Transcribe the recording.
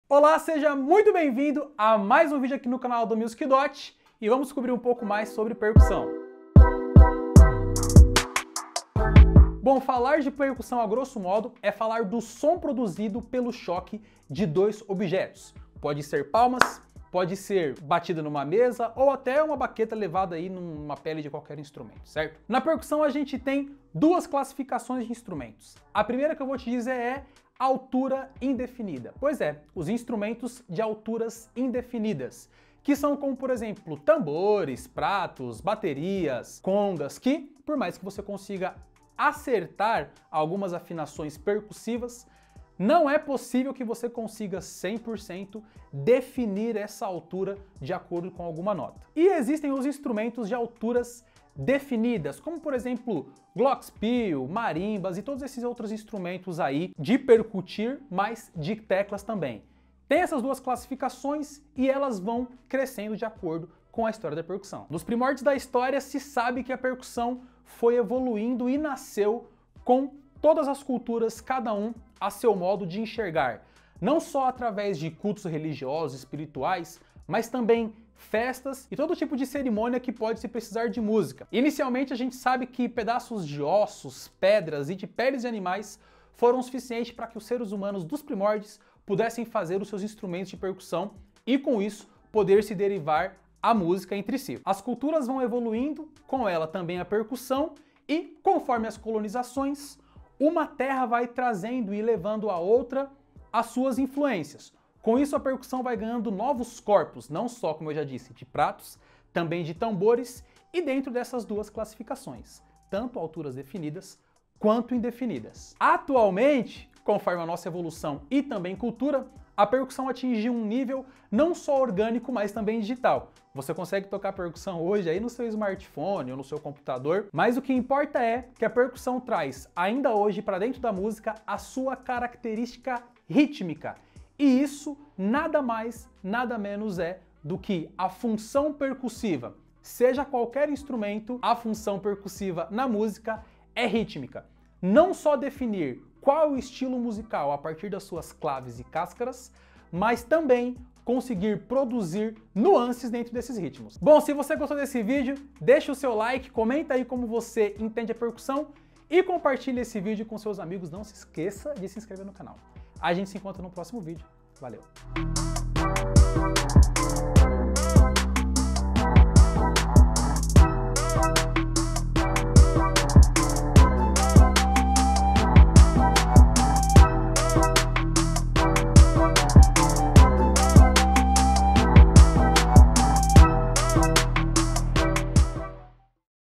Olá, seja muito bem-vindo a mais um vídeo aqui no canal do Music Dot e vamos descobrir um pouco mais sobre percussão. Bom, falar de percussão a grosso modo é falar do som produzido pelo choque de dois objetos. Pode ser palmas, pode ser batida numa mesa ou até uma baqueta levada aí numa pele de qualquer instrumento, certo? Na percussão a gente tem duas classificações de instrumentos. A primeira que eu vou te dizer é altura indefinida. Pois é, os instrumentos de alturas indefinidas, que são como, por exemplo, tambores, pratos, baterias, congas, que, por mais que você consiga acertar algumas afinações percussivas, não é possível que você consiga 100% definir essa altura de acordo com alguma nota. E existem os instrumentos de alturas definidas, como por exemplo glockenspiel, marimbas e todos esses outros instrumentos aí de percutir, mas de teclas também. Tem essas duas classificações e elas vão crescendo de acordo com a história da percussão. Nos primórdios da história se sabe que a percussão foi evoluindo e nasceu com todas as culturas, cada um a seu modo de enxergar, não só através de cultos religiosos, espirituais, mas também festas e todo tipo de cerimônia que pode se precisar de música. Inicialmente a gente sabe que pedaços de ossos, pedras e de peles de animais foram suficientes para que os seres humanos dos primórdios pudessem fazer os seus instrumentos de percussão e com isso poder se derivar a música entre si. As culturas vão evoluindo, com ela também a percussão, e conforme as colonizações, uma terra vai trazendo e levando a outra as suas influências. Com isso, a percussão vai ganhando novos corpos, não só, como eu já disse, de pratos, também de tambores, e dentro dessas duas classificações, tanto alturas definidas quanto indefinidas. Atualmente, conforme a nossa evolução e também cultura, a percussão atingiu um nível não só orgânico, mas também digital. Você consegue tocar percussão hoje aí no seu smartphone ou no seu computador, mas o que importa é que a percussão traz, ainda hoje, para dentro da música, a sua característica rítmica. E isso nada mais, nada menos é do que a função percussiva. Seja qualquer instrumento, a função percussiva na música é rítmica. Não só definir qual é o estilo musical a partir das suas claves e cáscaras, mas também conseguir produzir nuances dentro desses ritmos. Bom, se você gostou desse vídeo, deixa o seu like, comenta aí como você entende a percussão e compartilhe esse vídeo com seus amigos. Não se esqueça de se inscrever no canal. A gente se encontra no próximo vídeo. Valeu!